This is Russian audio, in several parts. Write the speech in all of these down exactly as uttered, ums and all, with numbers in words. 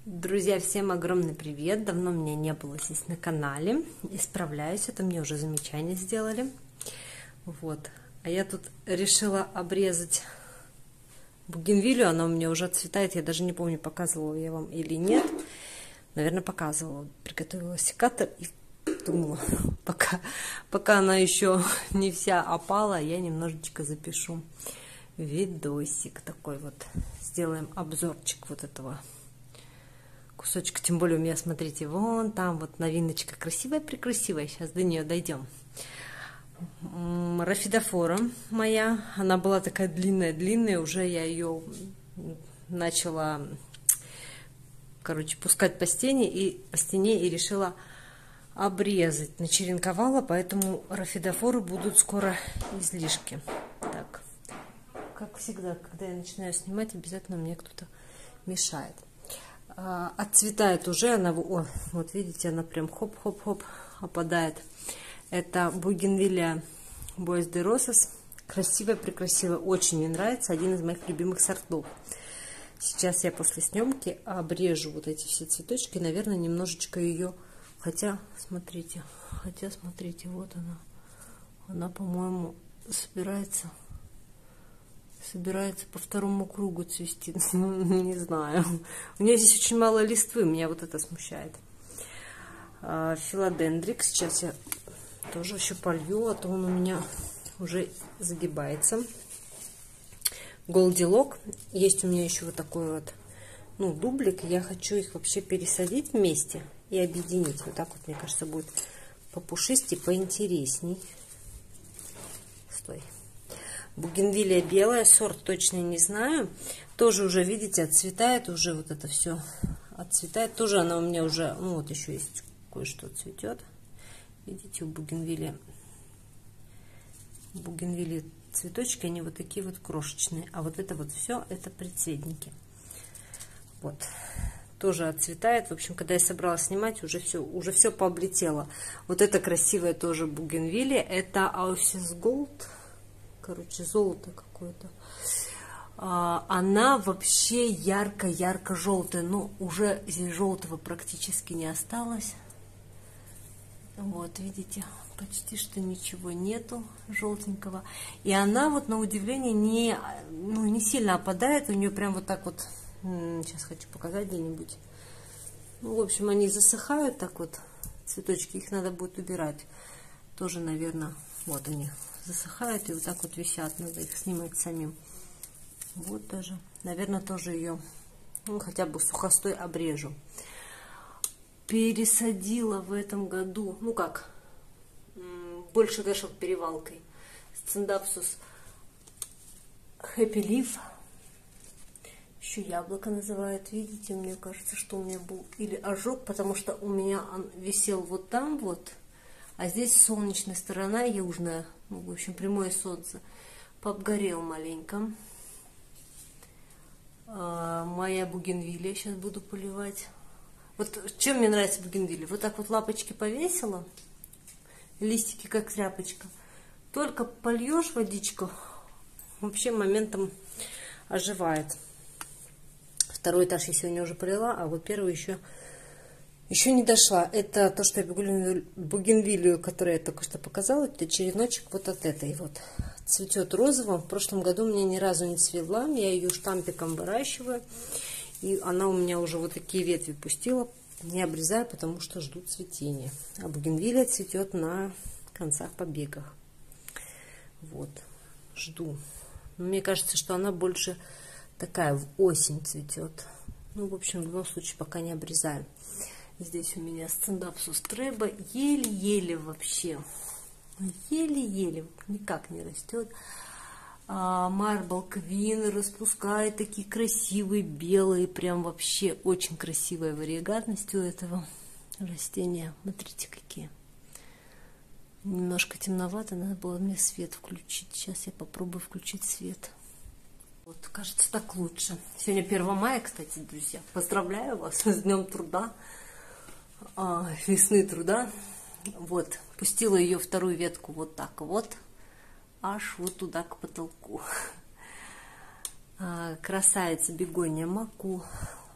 Друзья, всем огромный привет! Давно меня не было здесь на канале. Исправляюсь, это мне уже замечание сделали. Вот. А я тут решила обрезать бугенвилию. Она у меня уже отцветает. Я даже не помню, показывала я вам или нет. Наверное, показывала. Приготовила секатор и думала, пока, пока она еще не вся опала, я немножечко запишу видосик такой вот. Сделаем обзорчик вот этого кусочка. Тем более у меня, смотрите, вон там вот новиночка красивая-прекрасивая. Сейчас до нее дойдем. Рафидофора моя, она была такая длинная-длинная, уже я ее начала, короче, пускать по стене и по стене и решила обрезать. Начеренковала, поэтому рафидофоры будут скоро излишки. Так, как всегда, когда я начинаю снимать, обязательно мне кто-то мешает. Отцветает уже она, о, вот видите, она прям хоп-хоп-хоп опадает. Это бугенвилия Буэс де Росас. Красивая, прекрасивая, очень мне нравится, один из моих любимых сортов. Сейчас я после съемки обрежу вот эти все цветочки, наверное, немножечко ее, хотя, смотрите, хотя, смотрите, вот она, она, по-моему, собирается... собирается по второму кругу цвести. Не знаю. У меня здесь очень мало листвы, меня вот это смущает. Филодендрик. Сейчас я тоже еще полью, а то он у меня уже загибается. Голдилок. Есть у меня еще вот такой вот, ну, дублик. Я хочу их вообще пересадить вместе и объединить. Вот так вот, мне кажется, будет попушистее, поинтересней. Стой. Бугенвилия белая, сорт точно не знаю. Тоже уже, видите, отцветает уже вот это все. Отцветает. Тоже она у меня уже, ну вот еще есть кое-что цветет. Видите, у бугенвилии, бугенвилии цветочки, они вот такие вот крошечные. А вот это вот все, это предцветники. Вот. Тоже отцветает. В общем, когда я собралась снимать, уже все, уже все пооблетело. Вот это красивая тоже бугенвилия. Это Аусис Голд. Короче, золото какое-то. А, она вообще ярко-ярко желтая, но уже здесь желтого практически не осталось. Вот, видите, почти что ничего нету желтенького. И она вот на удивление не, ну, не сильно опадает. У нее прям вот так вот, сейчас хочу показать где-нибудь. Ну, в общем, они засыхают так вот, цветочки, их надо будет убирать. Тоже, наверное, вот они засыхают и вот так вот висят, надо их снимать самим. Вот даже, наверное, тоже ее, ну, хотя бы сухостой обрежу. Пересадила в этом году, ну как, больше дошел перевалкой, Сцендапсус Happy Leaf. Еще яблоко называют, видите, мне кажется, что у меня был или ожог, потому что у меня он висел вот там вот, а здесь солнечная сторона, южная, ну, в общем, прямое солнце, пообгорел маленько. А, моя бугенвилия, сейчас буду поливать. Вот чем мне нравится бугенвилия? Вот так вот лапочки повесила, листики как тряпочка. Только польешь водичку, вообще моментом оживает. Второй этаж я сегодня уже полила, а вот первый еще... Еще не дошла. Это то, что я бугенвилию, которую я только что показала, это череночек вот от этой вот. Цветет розовым. В прошлом году у меня ни разу не цвела. Я ее штампиком выращиваю. И она у меня уже вот такие ветви пустила. Не обрезаю, потому что жду цветения. А бугенвилия цветет на концах побегах. Вот. Жду. Но мне кажется, что она больше такая в осень цветет. Ну, в общем, в любом случае, пока не обрезаю. Здесь у меня Сцендапсус Треба, еле-еле вообще, еле-еле, никак не растет. Марбл Квин распускает такие красивые белые, прям вообще очень красивая варигатность у этого растения. Смотрите, какие. Немножко темновато, надо было мне свет включить. Сейчас я попробую включить свет. Вот, кажется, так лучше. Сегодня первое мая, кстати, друзья. Поздравляю вас с Днем труда. А, весны труда. Вот, пустила ее вторую ветку вот так вот, аж вот туда к потолку. А, красавица бегония Маку.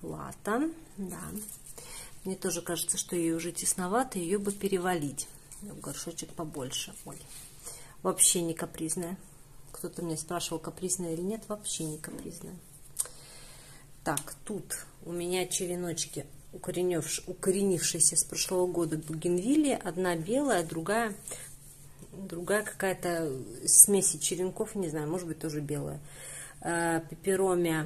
лата. Да. Мне тоже кажется, что ей уже тесновато, ее бы перевалить. Горшочек побольше. Ой. Вообще не капризная. Кто-то меня спрашивал, капризная или нет. Вообще не капризная. Так, тут у меня череночки, укоренившиеся с прошлого года бугенвилии. Одна белая, другая, другая какая-то смесь черенков, не знаю, может быть тоже белая. Пеперомия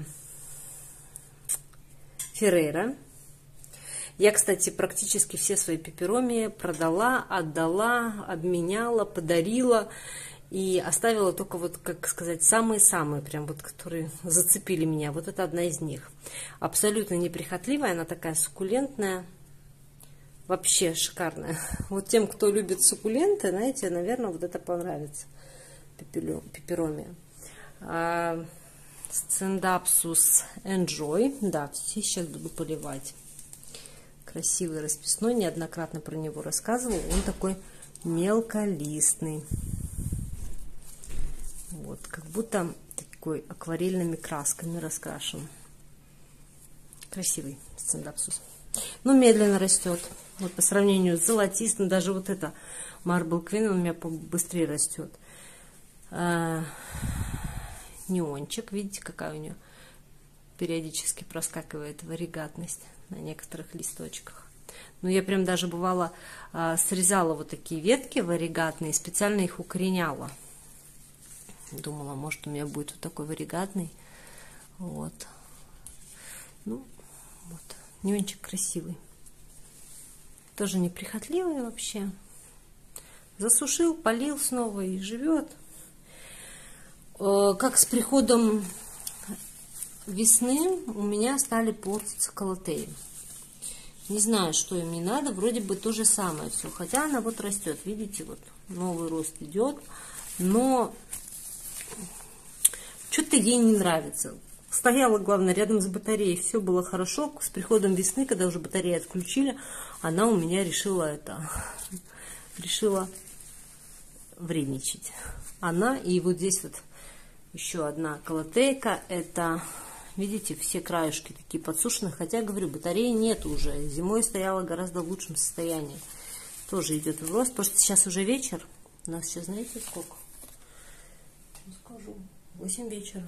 Феррейра. Я, кстати, практически все свои пеперомии продала, отдала, обменяла, подарила. И оставила только, вот, как сказать, самые-самые, прям вот, которые зацепили меня. Вот это одна из них. Абсолютно неприхотливая, она такая суккулентная. Вообще шикарная. Вот тем, кто любит суккуленты, знаете, наверное, вот это понравится. Пеперомия. Сцендапсус Enjoy. Да, все сейчас буду поливать. Красивый расписной, неоднократно про него рассказывала. Он такой мелколистный. Вот, как будто такой акварельными красками раскрашен. Красивый сцендапсус. Но медленно растет. Вот по сравнению с золотистым, даже вот это Marble Queen, он у меня быстрее растет. А, неончик, видите, какая у нее периодически проскакивает варигатность на некоторых листочках. Но я прям даже бывало а, срезала вот такие ветки варигатные, специально их укореняла. Думала, может, у меня будет вот такой варигатный. Вот. Ну, вот. Неончик красивый. Тоже неприхотливый вообще. Засушил, полил снова и живет. Как с приходом весны у меня стали портиться колотеи. Не знаю, что им не надо. Вроде бы то же самое все. Хотя она вот растет. Видите, вот новый рост идет. Но что-то ей не нравится. Стояла, главное, рядом с батареей. Все было хорошо. С приходом весны, когда уже батареи отключили, она у меня решила это... Решила вредничать. Она и вот здесь вот еще одна колотейка. Это... Видите, все краешки такие подсушенные. Хотя, говорю, батареи нет уже. Зимой стояла гораздо в лучшем состоянии. Тоже идет в рост. Потому что сейчас уже вечер. У нас сейчас, знаете, сколько? Не скажу. восемь вечера.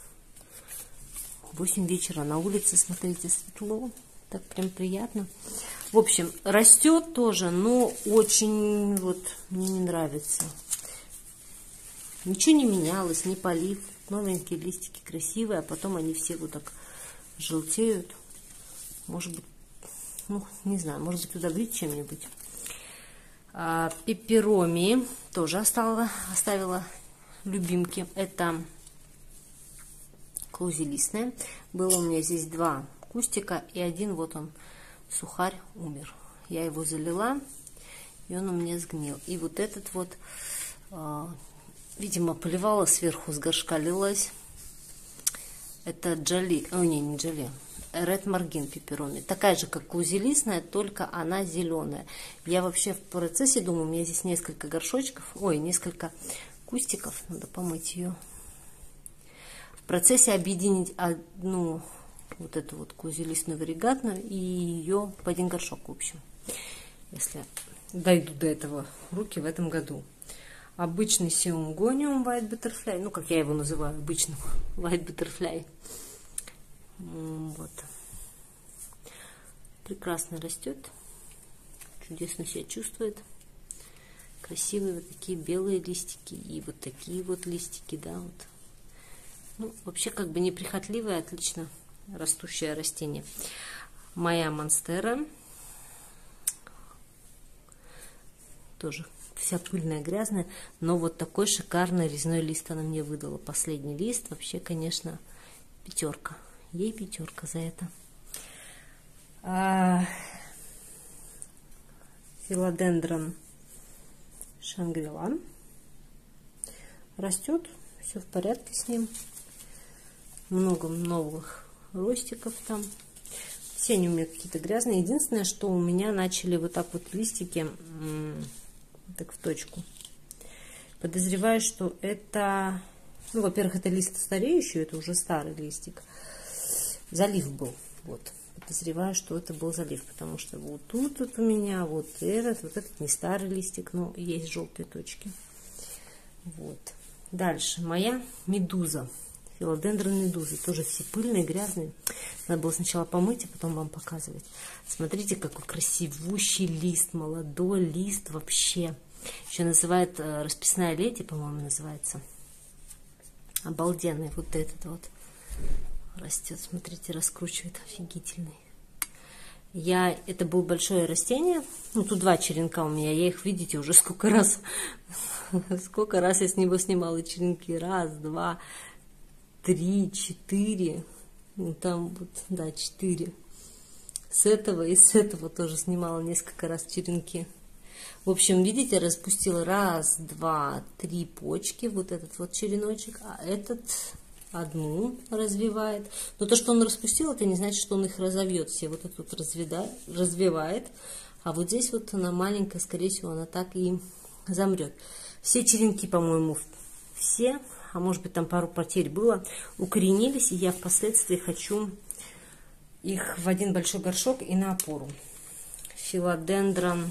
восемь вечера на улице, смотрите, светло. Так прям приятно. В общем, растет тоже, но очень вот мне не нравится. Ничего не менялось, не полив. Новенькие листики красивые, а потом они все вот так желтеют. Может быть, ну, не знаю, может быть, удобрить чем-нибудь. А, пеперомии тоже оставила, оставила любимки. Это клаузелистная. Было у меня здесь два кустика, и один вот он, сухарь, умер. Я его залила, и он у меня сгнил. И вот этот вот... Видимо, поливала сверху, с горшка лилась. Это джоли, ой, не, не джоли, Red Margin пепероми. Такая же, как клаузелистная, только она зеленая. Я вообще в процессе думаю, у меня здесь несколько горшочков, ой, несколько кустиков, надо помыть ее. В процессе объединить одну, вот эту вот клаузелистную варигатную и ее в один горшок, в общем. Если дойду до этого руки в этом году. Обычный сиунгониум White Butterfly, ну, как я его называю, обычным White Butterfly. Вот. Прекрасно растет, чудесно себя чувствует. Красивые вот такие белые листики и вот такие вот листики, да, вот. Ну, вообще, как бы неприхотливое, отлично растущее растение. Моя монстера. Тоже вся пыльная, грязная, но вот такой шикарный резной лист она мне выдала. Последний лист, вообще, конечно, пятерка. Ей пятерка за это. А, филодендрон Шангрила. Растет, все в порядке с ним. Много новых ростиков там. Все они у меня какие-то грязные. Единственное, что у меня начали вот так вот листики... так в точку. Подозреваю, что это, ну, во-первых, это лист стареющий, это уже старый листик. Залив был. Вот. Подозреваю, что это был залив, потому что вот тут вот у меня вот этот, вот этот не старый листик, но есть желтые точки. Вот. Дальше моя медуза. Филодендрон медузы. Тоже все пыльные, грязные. Надо было сначала помыть, а потом вам показывать. Смотрите, какой красивущий лист. Молодой лист вообще. Еще называют э, расписная леди, по-моему, называется. Обалденный вот этот вот. Растет, смотрите, раскручивает, офигительный. Я, это было большое растение, ну тут два черенка у меня, я их, видите, уже сколько раз, сколько раз я с него снимала черенки, раз, два, три, четыре, ну там вот, да, четыре. С этого и с этого тоже снимала несколько раз черенки. В общем, видите, распустила раз, два, три почки, вот этот вот череночек, а этот одну развивает. Но то, что он распустил, это не значит, что он их разовьет все. Вот этот вот развивает, а вот здесь вот она маленькая, скорее всего, она так и замрет. Все черенки, по-моему, все, а может быть там пару потерь было, укоренились, и я впоследствии хочу их в один большой горшок и на опору. Филодендрон.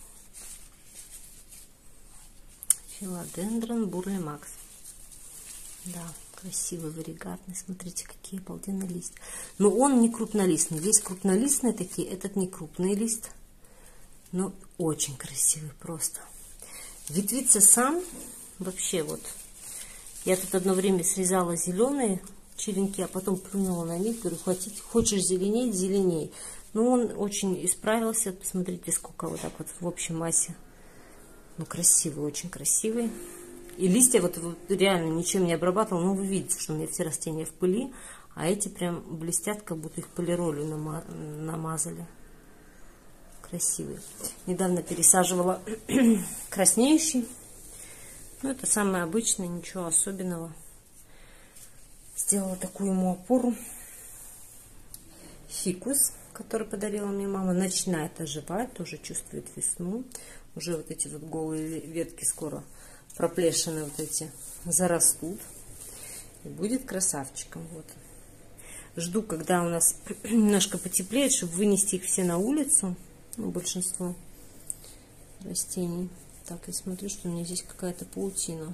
Филодендрон Бурли Макс. Да, красивый, варигатный. Смотрите, какие обалденные листья. Но он не крупнолистный. Весь крупнолистные такие, этот не крупный лист. Но очень красивый просто. Ветвится сам вообще вот. Я тут одно время срезала зеленые черенки, а потом плюнула на них. Говорю, хватит, хочешь зеленеть, зеленей. Но он очень исправился. Посмотрите, сколько вот так вот в общей массе. Ну, красивый, очень красивый. И листья вот, вот реально ничем не обрабатывал. Но вы видите, что у меня все растения в пыли. А эти прям блестят, как будто их полиролью намазали. Красивый. Недавно пересаживала краснеющий. Ну, это самое обычное, ничего особенного. Сделала такую ему опору. Фикус, который подарила мне мама, начинает оживать, тоже чувствует весну. Уже вот эти вот голые ветки скоро проплешины вот эти зарастут. И будет красавчиком. Вот. Жду, когда у нас немножко потеплеет, чтобы вынести их все на улицу. Ну, большинство растений. Так, я смотрю, что у меня здесь какая-то паутина.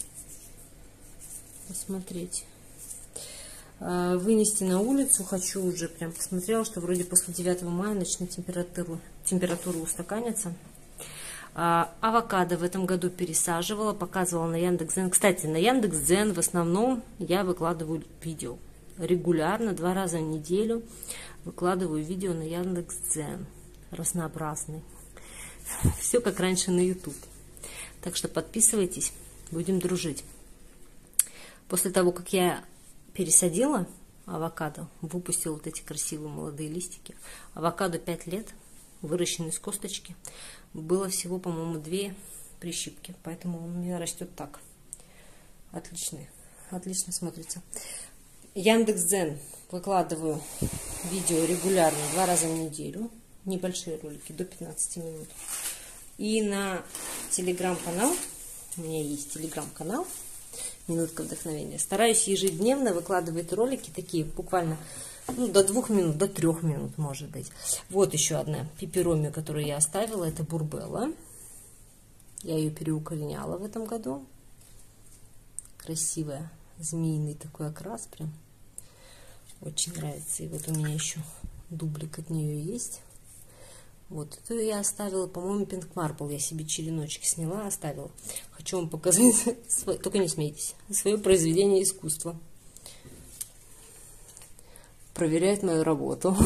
Посмотрите. Вынести на улицу хочу уже. Прям посмотрела, что вроде после девятого мая начнет температуру, температура устаканиться. А, авокадо в этом году пересаживала, показывала на Яндекс.Дзен. Кстати, на Яндекс.Дзен в основном я выкладываю видео. Регулярно, два раза в неделю выкладываю видео на Яндекс.Дзен. Разнообразный. Все как раньше на YouTube. Так что подписывайтесь, будем дружить. После того, как я пересадила авокадо, выпустила вот эти красивые молодые листики. Авокадо пять лет, выращенный с косточки. Было всего, по-моему, две прищипки, поэтому он у меня растет так. Отличный, отлично смотрится. Яндекс.Дзен выкладываю видео регулярно, два раза в неделю. Небольшие ролики, до пятнадцати минут. И на телеграм-канал, у меня есть телеграм-канал, Минутка вдохновения. Стараюсь ежедневно выкладывать ролики такие, буквально ну, до двух минут, до трех минут, может быть. Вот еще одна пеперомия, которую я оставила, это бурбелла. Я ее переукореняла в этом году. Красивая, змеиный такой окрас прям. Очень нравится. И вот у меня еще дублик от нее есть. Вот, это я оставила, по-моему, Pink Marble. Я себе череночки сняла, оставила. Хочу вам показать, свой, только не смейтесь, свое произведение искусства. Проверяет мою работу.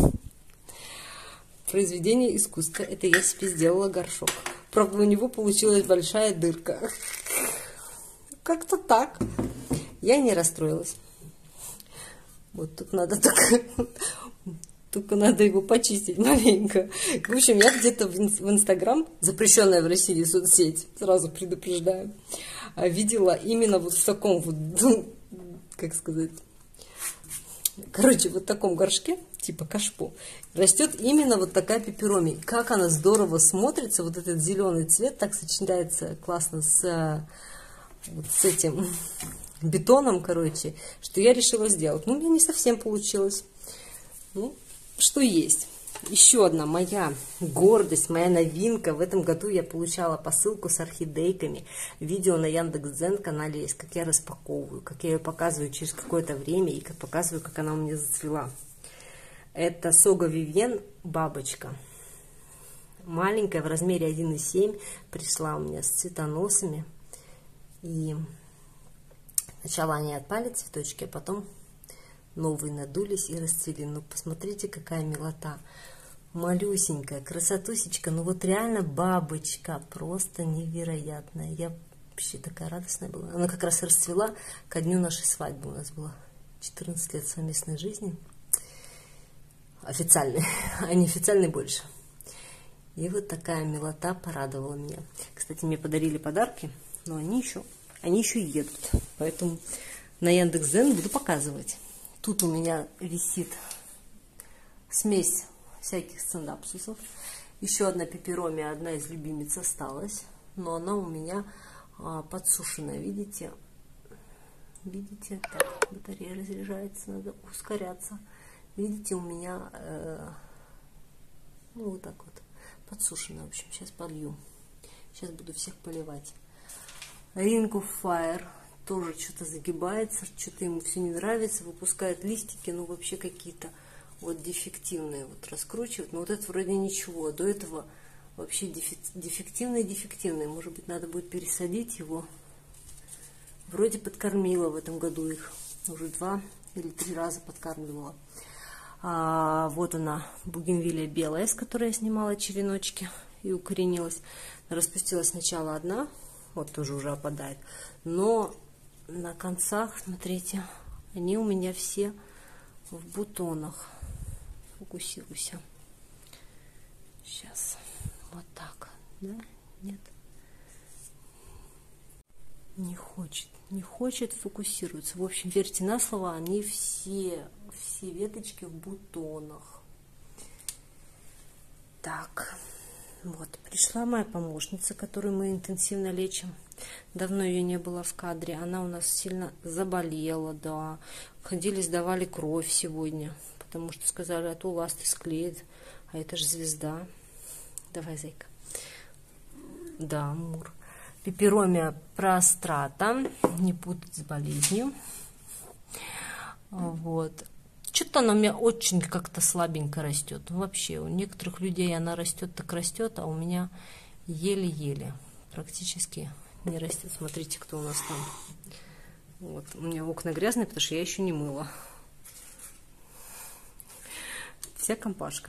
Произведение искусства. Это я себе сделала горшок. Правда, у него получилась большая дырка. Как-то так. Я не расстроилась. Вот тут надо только... Только надо его почистить маленько. В общем, я где-то в Инстаграм, запрещенная в России соцсеть, сразу предупреждаю, видела именно вот в таком вот, ну, как сказать, короче, вот в таком горшке, типа кашпо, растет именно вот такая пеперомия. Как она здорово смотрится, вот этот зеленый цвет так сочетается классно с, вот с этим бетоном, короче, что я решила сделать. Ну, у меня не совсем получилось. Ну, что есть. Еще одна моя гордость, моя новинка. В этом году я получала посылку с орхидейками. Видео на Яндекс.Дзен канале есть, как я распаковываю, как я ее показываю через какое-то время и как показываю, как она у меня зацвела. Это Сога Вивьен бабочка. Маленькая, в размере один и семь. Пришла у меня с цветоносами. И сначала они отпали цветочки, а потом новые надулись и расцвели. Ну, посмотрите, какая милота. Малюсенькая, красотусечка. Ну, вот реально бабочка. Просто невероятная. Я вообще такая радостная была. Она как раз расцвела ко дню нашей свадьбы. У нас было четырнадцать лет совместной жизни. Официальной, а неофициальной больше. И вот такая милота порадовала меня. Кстати, мне подарили подарки, но они еще, они еще едут. Поэтому на Яндекс.Дзен буду показывать. Тут у меня висит смесь всяких сцинапсусов. Еще одна пеперомия, одна из любимиц осталась. Но она у меня а, подсушенная, видите? Видите? Так, батарея разряжается, надо ускоряться. Видите, у меня, э, ну, вот так вот, подсушенная. В общем, сейчас полью. Сейчас буду всех поливать. Ring of Fire тоже что-то загибается, что-то ему все не нравится, выпускает листики, ну, вообще какие-то вот дефективные, вот раскручивают. Но вот это вроде ничего. До этого вообще дефективные-дефективные. Может быть, надо будет пересадить его. Вроде подкормила в этом году их. Уже два или три раза подкармливала. А, вот она, бугенвилия белая, с которой я снимала череночки и укоренилась. Распустилась сначала одна, вот тоже уже опадает. Но на концах, смотрите, они у меня все в бутонах. Фокусируйся. Сейчас. Вот так. Да? Нет. Не хочет. Не хочет фокусироваться. В общем, верьте на слово, они все, все веточки в бутонах. Так. Вот. Пришла моя помощница, которую мы интенсивно лечим. Давно ее не было в кадре. Она у нас сильно заболела, да. Ходили, сдавали кровь сегодня. Потому что сказали, а то ласты склеит. А это же звезда. Давай, зайка. Да, Мур. Пеперомия прострата. Не путать с болезнью. Вот. Что-то она у меня очень как-то слабенько растет. Вообще, у некоторых людей она растет, так растет, а у меня еле-еле. Практически не растет. Смотрите, кто у нас там. Вот. У меня окна грязные, потому что я еще не мыла. Вся компашка.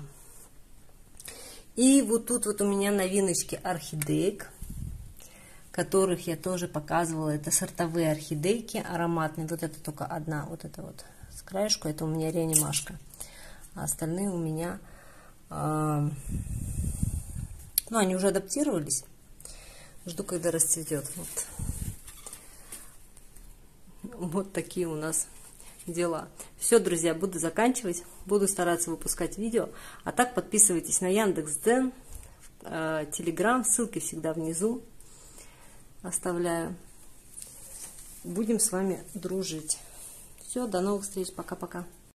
И вот тут вот у меня новиночки орхидеек, которых я тоже показывала. Это сортовые орхидейки ароматные. Вот это только одна, вот это вот с краешку. Это у меня реанимашка. А остальные у меня, э, ну, они уже адаптировались. Жду, когда расцветет. Вот. Вот такие у нас дела. Все, друзья, буду заканчивать. Буду стараться выпускать видео. А так подписывайтесь на Яндекс.Дзен, э, Телеграм. Ссылки всегда внизу оставляю. Будем с вами дружить. Все, до новых встреч. Пока-пока.